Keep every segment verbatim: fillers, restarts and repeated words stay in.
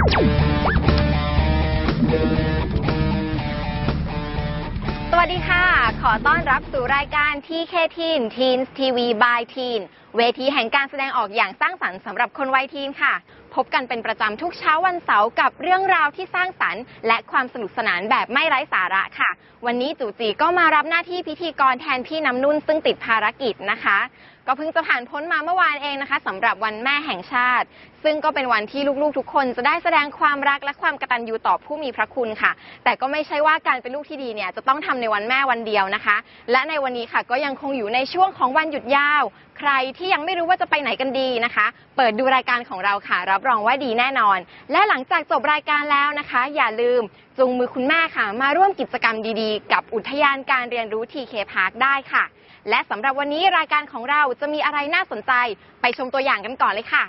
สวัสดีค่ะขอต้อนรับสู่รายการ ที เค Teen Teens ที วี by Teen เวทีแห่งการแสดงออกอย่างสร้างสรรค์สำหรับคนวัยทีนค่ะพบกันเป็นประจำทุกเช้าวันเสาร์กับเรื่องราวที่สร้างสรรค์และความสนุกสนานแบบไม่ไร้สาระค่ะวันนี้จู่จีก็มารับหน้าที่พิธีกรแทนพี่น้ำนุ่นซึ่งติดภารกิจนะคะก็เพิ่งจะผ่านพ้นมาเมื่อวานเองนะคะสำหรับวันแม่แห่งชาติซึ่งก็เป็นวันที่ลูกๆทุกคนจะได้แสดงความรักและความกตัญญูต่อผู้มีพระคุณค่ะแต่ก็ไม่ใช่ว่าการเป็นลูกที่ดีเนี่ยจะต้องทำในวันแม่วันเดียวนะคะและในวันนี้ค่ะก็ยังคงอยู่ในช่วงของวันหยุดยาวใครที่ยังไม่รู้ว่าจะไปไหนกันดีนะคะเปิดดูรายการของเราค่ะรับรองว่าดีแน่นอนและหลังจากจบรายการแล้วนะคะอย่าลืมจูงมือคุณแม่ค่ะมาร่วมกิจกรรมดีๆกับอุทยานการเรียนรู้ ที เค Park ได้ค่ะและสำหรับวันนี้รายการของเราจะมีอะไรน่าสนใจไปชมตัวอย่างกันก่อนเลยค่ะ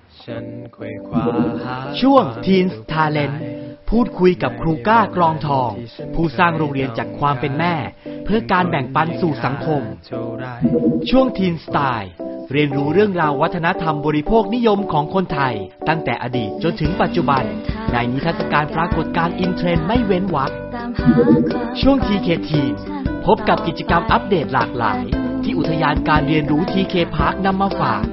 ช่วง Teens Talent พูดคุยกับครูก้ากรองทองผู้สร้างโรงเรียนจากความเป็นแม่เพื่อการแบ่งปันสู่สังคมช่วง Teen Style เรียนรู้เรื่องราววัฒนธรรมบริโภคนิยมของคนไทยตั้งแต่อดีตจนถึงปัจจุบันในนิทรรศการปรากฏการณ์อินเทรนด์ไม่เว้นวรรคช่วง ที เค Teen พบกับกิจกรรมอัปเดตหลากหลายที่อุทยานการเรียนรู้ ที เค Park นำมาฝาก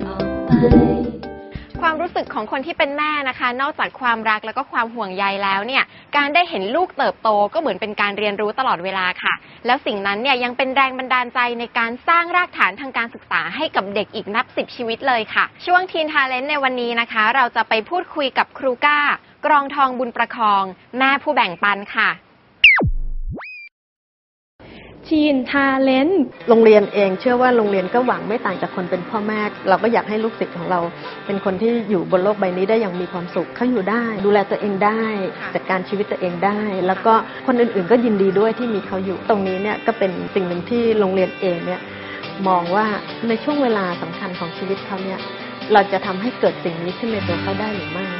ความรู้สึกของคนที่เป็นแม่นะคะนอกจากความรักแล้วก็ความห่วงใยแล้วเนี่ยการได้เห็นลูกเติบโตก็เหมือนเป็นการเรียนรู้ตลอดเวลาค่ะแล้วสิ่งนั้นเนี่ยยังเป็นแรงบันดาลใจในการสร้างรากฐานทางการศึกษาให้กับเด็กอีกนับสิบชีวิตเลยค่ะช่วง Teen Talent ในวันนี้นะคะเราจะไปพูดคุยกับครูก้ากรองทองบุญประคองแม่ผู้แบ่งปันค่ะ Teen Talent โรงเรียนเองเชื่อว่าโรงเรียนก็หวังไม่ต่างจากคนเป็นพ่อแม่เราก็อยากให้ลูกศิษย์ของเราเป็นคนที่อยู่บนโลกใบนี้ได้อย่างมีความสุขเขาอยู่ได้ดูแลตัวเองได้จัดการชีวิตตัวเองได้แล้วก็คนอื่นๆก็ยินดีด้วยที่มีเขาอยู่ตรงนี้เนี่ยก็เป็นสิ่งหนึ่งที่โรงเรียนเองเนี่ยมองว่าในช่วงเวลาสำคัญของชีวิตเขาเนี่ยเราจะทำให้เกิดสิ่งนี้ขึ้นในตัวเขาได้หรือไม่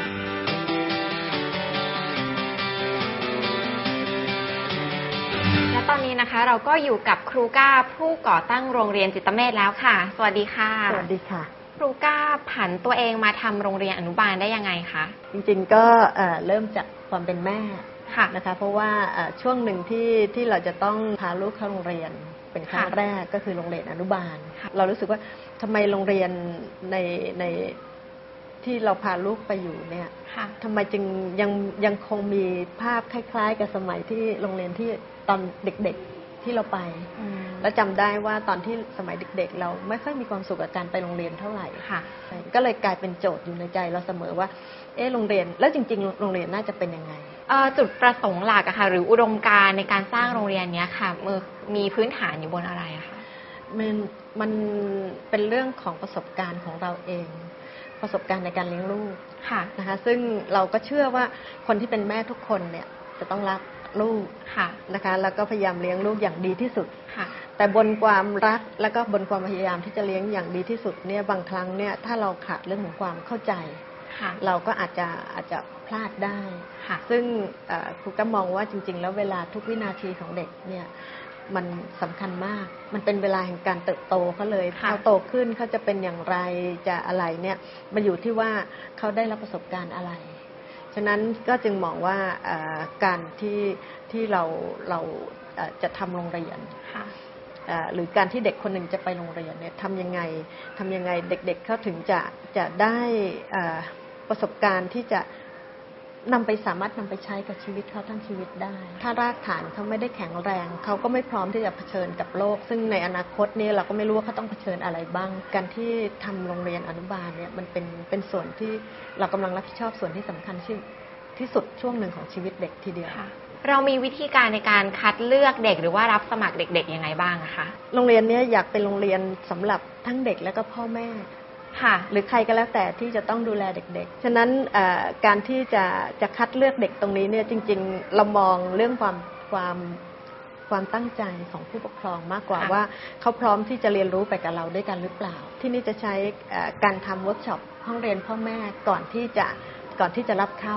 ตอนนี้นะคะเราก็อยู่กับครูก้าผู้ก่อตั้งโรงเรียนจิตเมธแล้วค่ะสวัสดีค่ะสวัสดีค่ะครูก้าผันตัวเองมาทำโรงเรียนอนุบาลได้ยังไงคะจริงๆก็เริ่มจากความเป็นแม่นะคะเพราะว่าช่วงหนึ่งที่ที่เราจะต้องพาลูกเข้าโรงเรียนเป็นครั้งแรกก็คือโรงเรียนอนุบาลเรารู้สึกว่าทำไมโรงเรียนในในที่เราพาลูกไปอยู่เนี่ยทำไมจึงยังยังคงมีภาพคล้ายๆกับสมัยที่โรงเรียนที่ตอนเด็กๆที่เราไปแล้วจำได้ว่าตอนที่สมัยเด็กๆเราไม่ค่อยมีความสุขกับการไปโรงเรียนเท่าไหร่ก็เลยกลายเป็นโจทย์อยู่ในใจเราเสมอว่าเออโรงเรียนแล้วจริงๆโรงเรียนน่าจะเป็นยังไงจุดประสงค์หลักอะค่ะหรืออุดมการณ์ในการสร้างโรงเรียนนี้ค่ะมีพื้นฐานอยู่บนอะไรอะคะมันมันเป็นเรื่องของประสบการณ์ของเราเองประสบการณ์ในการเลี้ยงลูกนะคะซึ่งเราก็เชื่อว่าคนที่เป็นแม่ทุกคนเนี่ยจะต้องรักลูกนะคะแล้วก็พยายามเลี้ยงลูกอย่างดีที่สุดแต่บนความรักแล้วก็บนความพยายามที่จะเลี้ยงอย่างดีที่สุดเนี่ยบางครั้งเนี่ยถ้าเราขาดเรื่องของความเข้าใจเราก็อาจจะอาจจะพลาดได้ซึ่งครูก็มองว่าจริงๆแล้วเวลาทุกวินาทีของเด็กเนี่ยมันสำคัญมากมันเป็นเวลาแห่งการเติบโตเขาเลยเขาโตขึ้นเขาจะเป็นอย่างไรจะอะไรเนี่ยมันอยู่ที่ว่าเขาได้รับประสบการณ์อะไรฉะนั้นก็จึงมองว่าการที่ที่เราเราจะทำโรงเรียนหรือการที่เด็กคนหนึ่งจะไปโรงเรียนเนี่ยทำยังไงทำยังไงเด็กๆเขาถึงจะจะได้ประสบการณ์ที่จะนำไปสามารถนำไปใช้กับชีวิตเขาทั้งชีวิตได้ถ้ารากฐานเขาไม่ได้แข็งแรงเขาก็ไม่พร้อมที่จะเผชิญกับโลกซึ่งในอนาคตนี้เราก็ไม่รู้ว่าเขาต้องเผชิญอะไรบ้างการที่ทำโรงเรียนอนุบาลเนี่ยมันเป็นเป็นส่วนที่เรากำลังรับผิดชอบส่วนที่สำคัญที่ที่สุดช่วงหนึ่งของชีวิตเด็กทีเดียวเรามีวิธีการในการคัดเลือกเด็กหรือว่ารับสมัครเด็กๆยังไงบ้างคะโรงเรียนนี้อยากเป็นโรงเรียนสำหรับทั้งเด็กและก็พ่อแม่หรือใครก็แล้วแต่ที่จะต้องดูแลเด็กๆฉะนั้นการที่จะจะคัดเลือกเด็กตรงนี้เนี่ยจริงๆเรามองเรื่องความความความตั้งใจของผู้ปกครองมากกว่าว่าเขาพร้อมที่จะเรียนรู้ไปกับเราด้วยกันหรือเปล่าที่นี่จะใช้การทำเวิร์กช็อปห้องเรียนพ่อแม่ก่อนที่จะก่อนที่จะรับเข้า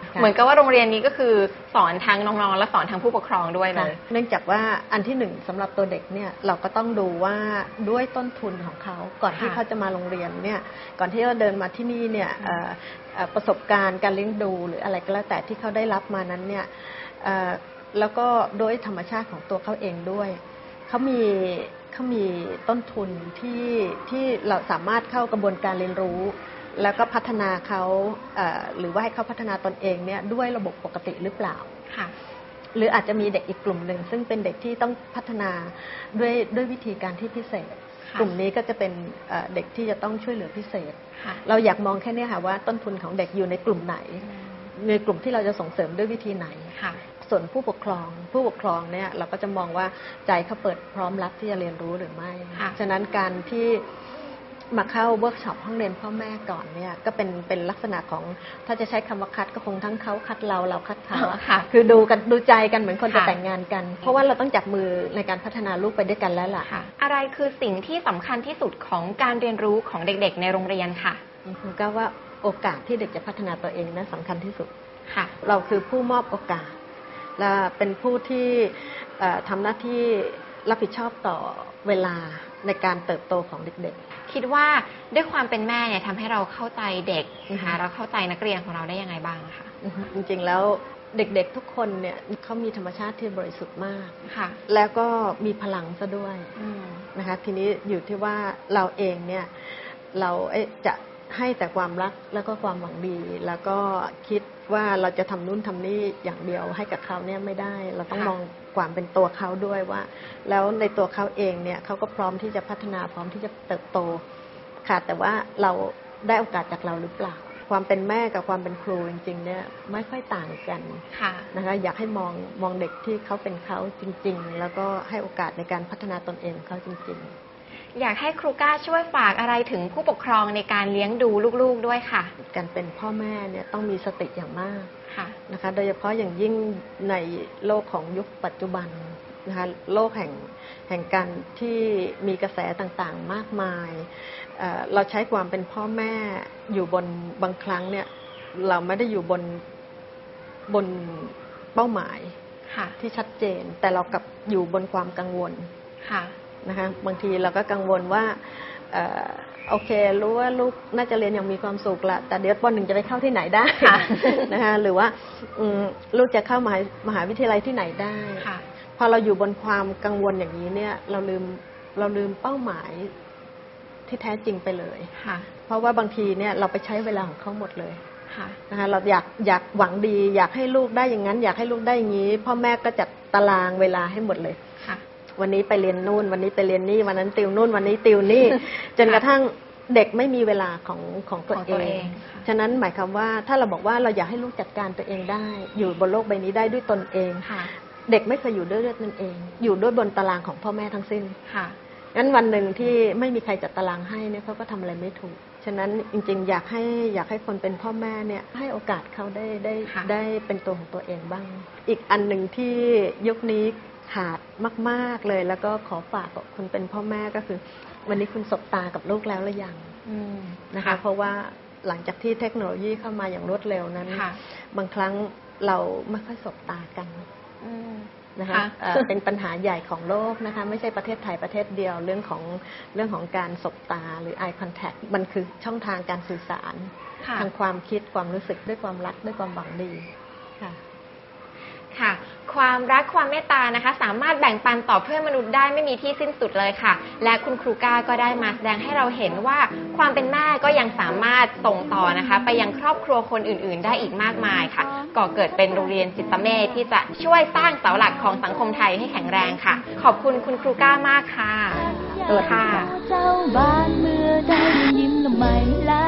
เหมือนกับว่าโรงเรียนนี้ก็คือสอนทั้งน้องๆและสอนทั้งผู้ปกครองด้วยเลยเนื่องจากว่าอันที่หนึ่งสำหรับตัวเด็กเนี่ยเราก็ต้องดูว่าด้วยต้นทุนของเขาก่อนที่เขาจะมาโรงเรียนเนี่ยก่อนที่เขาเดินมาที่นี่เนี่ยประสบการณ์การเลี้ยงดูหรืออะไรก็แล้วแต่ที่เขาได้รับมานั้นเนี่ยแล้วก็โดยธรรมชาติของตัวเขาเองด้วยเขามีเขามีต้นทุนที่ที่เราสามารถเข้ากระบวนการเรียนรู้แล้วก็พัฒนาเขาหรือว่าให้เขาพัฒนาตนเองเนี่ยด้วยระบบปกติหรือเปล่าค่ะหรืออาจจะมีเด็กอีกกลุ่มหนึ่งซึ่งเป็นเด็กที่ต้องพัฒนาด้วยด้วยวิธีการที่พิเศษกลุ่มนี้ก็จะเป็นเด็กที่จะต้องช่วยเหลือพิเศษเราอยากมองแค่นี้ค่ะว่าต้นทุนของเด็กอยู่ในกลุ่มไหนในกลุ่มที่เราจะส่งเสริมด้วยวิธีไหนส่วนผู้ปกครองผู้ปกครองเนี่ยเราก็จะมองว่าใจเขาเปิดพร้อมรับที่จะเรียนรู้หรือไม่ฉะนั้นการที่มาเข้าเวิร์กช็อปห้องเรียนพ่อแม่ก่อนเนี่ยก็เป็นเป็นลักษณะของถ้าจะใช้คำว่าคัดก็คงทั้งเขาคัดเราเราคัดเขาค่ะคือดูกันดูใจกันเหมือนคนจะแต่งงานกันเพราะว่าเราต้องจับมือในการพัฒนาลูกไปด้วยกันแล้วล่ะอะไรคือสิ่งที่สำคัญที่สุดของการเรียนรู้ของเด็กๆในโรงเรียนค่ะก็ว่าโอกาสที่เด็กจะพัฒนาตัวเองนั้นสำคัญที่สุดค่ะเราคือผู้มอบโอกาสและเป็นผู้ที่ทำหน้าที่รับผิดชอบต่อเวลาในการเติบโตของเด็กๆคิดว่าด้วยความเป็นแม่เนี่ยทำให้เราเข้าใจเด็กนะคะเราเข้าใจนักเรียนของเราได้ยังไงบ้างคะจริงๆแล้วเด็กๆทุกคนเนี่ยเขามีธรรมชาติที่บริสุทธิ์มากค่ะแล้วก็มีพลังซะด้วยนะคะทีนี้อยู่ที่ว่าเราเองเนี่ยเราจะให้แต่ความรักแล้วก็ความหวังดีแล้วก็คิดว่าเราจะทำนู่นทำนี่อย่างเดียวให้กับเขาเนี่ยไม่ได้เราต้องมองความเป็นตัวเขาด้วยว่าแล้วในตัวเขาเองเนี่ยเขาก็พร้อมที่จะพัฒนาพร้อมที่จะเติบโตค่ะแต่ว่าเราได้โอกาสจากเราหรือเปล่าความเป็นแม่กับความเป็นครูจริงๆเนี่ยไม่ค่อยต่างกันนะคะอยากให้มองมองเด็กที่เขาเป็นเขาจริงๆแล้วก็ให้โอกาสในการพัฒนาตนเองเขาจริงๆอยากให้ครูก้าช่วยฝากอะไรถึงผู้ปกครองในการเลี้ยงดูลูกๆด้วยค่ะการเป็นพ่อแม่เนี่ยต้องมีสติอย่างมากนะคะโดยเฉพาะอย่างยิ่งในโลกของยุคปัจจุบันนะคะโลกแห่งแห่งการที่มีกระแสต่างๆมากมายเอ่อเราใช้ความเป็นพ่อแม่อยู่บนบางครั้งเนี่ยเราไม่ได้อยู่บนบนเป้าหมายที่ชัดเจนแต่เรากลับอยู่บนความกังวลนะคะบางทีเราก็กังวลว่าเอ่อโอเครู้ว่าลูกน่าจะเรียนอย่างมีความสุขละแต่เดี๋ยวป.หนึ่งจะไปเข้าที่ไหนได้นะคะหรือว่าลูกจะเข้ามหามหาวิทยาลัยที่ไหนได้พอเราอยู่บนความกังวลอย่างนี้เนี่ยเราลืมเราลืมเป้าหมายที่แท้จริงไปเลยเพราะว่าบางทีเนี่ยเราไปใช้เวลาของเขาหมดเลยนะคะเราอยากอยากหวังดีอยากให้ลูกได้อย่างนั้นอยากให้ลูกได้อย่างนี้พ่อแม่ก็จัดตารางเวลาให้หมดเลยวันนี้ไปเรียนนู่นวันนี้ไปเรียนนี่วันนั้นติวนู่นวันนี้ติวนี่จนกระทั่งเด็กไม่มีเวลาของของตัวเองฉะนั้นหมายความว่าถ้าเราบอกว่าเราอยากให้ลูกจัดการตัวเองได้อยู่บนโลกใบนี้ได้ด้วยตนเองเด็กไม่เคยอยู่ด้วยด้วยตนเองอยู่ด้วยบนตารางของพ่อแม่ทั้งสิ้นงั้นวันหนึ่งที่ไม่มีใครจัดตารางให้เนี่ยเขาก็ทำอะไรไม่ถูกฉะนั้นจริงๆอยากให้อยากให้คนเป็นพ่อแม่เนี่ยให้โอกาสเขาได้ได้ได้เป็นตัวของตัวเองบ้างอีกอันหนึ่งที่ยุคนี้ขาดมากๆเลยแล้วก็ขอฝากกับคนเป็นพ่อแม่ก็คือวันนี้คุณสบตากับลูกแล้วหรือยังนะคะเพราะว่าหลังจากที่เทคโนโลยีเข้ามาอย่างรวดเร็วนั้นบางครั้งเราไม่ค่อยสบตากันนะคะเป็นปัญหาใหญ่ของโลกนะคะไม่ใช่ประเทศไทยประเทศเดียวเรื่องของเรื่องของการสบตาหรือ eye contact มันคือช่องทางการสื่อสารทางความคิดความรู้สึกด้วยความรักด้วยความหวังดีค่ะค่ะความรักความเมตตานะคะสามารถแบ่งปันต่อเพื่อนมนุษย์ได้ไม่มีที่สิ้นสุดเลยค่ะและคุณครูก้าก็ได้มาแสดงให้เราเห็นว่าความเป็นแม่ก็ยังสามารถส่งต่อนะคะไปยังครอบครัวคนอื่นๆได้อีกมากมายค่ะก่อเกิดเป็นโรงเรียนจิตเมธที่จะช่วยสร้างเสาหลักของสังคมไทยให้แข็งแรงค่ะขอบคุณคุณครูก้ามากค่ะสวัสดีค่ะ